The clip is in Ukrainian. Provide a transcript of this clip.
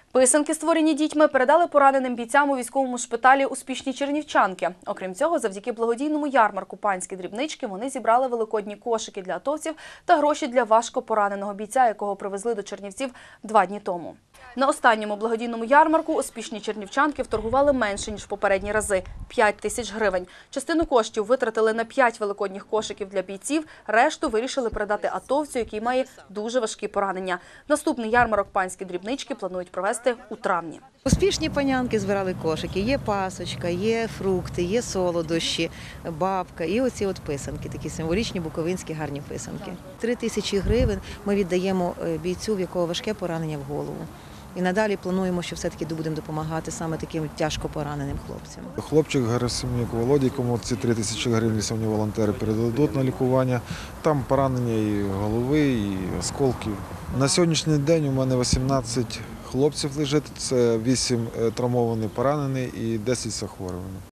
Писанки, створені дітьми, передали пораненим бійцям у військовому шпиталі успішні чернівчанки. Окрім цього, завдяки благодійному ярмарку «Панські дрібнички» вони зібрали великодні кошики для атовців та гроші для важко пораненого бійця, якого привезли до Чернівців 2 дні тому. На останньому благодійному ярмарку успішні чернівчанки вторгували менше, ніж в попередні рази – 5 тисяч гривень. Частину коштів витратили на 5 великодніх кошиків для бійців, решту вирішили передати атовцю, який має дуже важкі поранення. Наступний ярмарок «Панські дрібнички» планують провести у травні. Успішні панянки збирали кошики. Є пасочка, є фрукти, є солодощі, бабка і оці от писанки, такі символічні буковинські гарні писанки. 3 тисячі гривень ми віддаємо бійцю, в якого важке поранення в голову. І надалі плануємо, що все-таки будемо допомагати саме таким тяжко пораненим хлопцям. Хлопчик Герасим'юк Володій, кому ці 3 тисячі гривень сьогодні волонтери передадуть на лікування. Там поранення і голови, і осколків. На сьогоднішній день у мене 18 хлопців лежить, це 8 травмовані поранені і 10 захворювані.